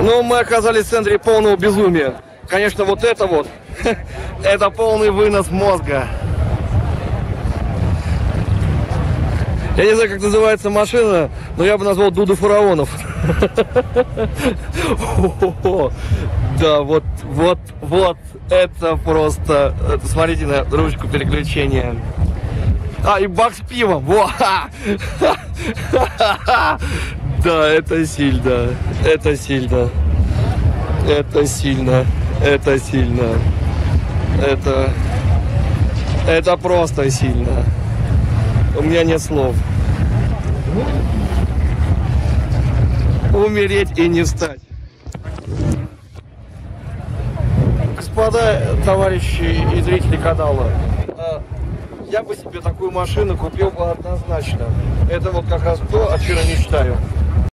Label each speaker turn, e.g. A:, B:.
A: Ну, мы оказались в центре полного безумия. Конечно, вот, это полный вынос мозга. Я не знаю, как называется машина, но я бы назвал Дуда Фараонов. Да, вот, это просто... Смотрите на ручку переключения. А, и бак с пивом. Да, это сильно. Это сильно. Это сильно. Это сильно. Это просто сильно. У меня нет слов. Умереть и не встать. Господа, товарищи и зрители канала, я бы себе такую машину купил бы однозначно. Это вот как раз то, о чем я мечтаю.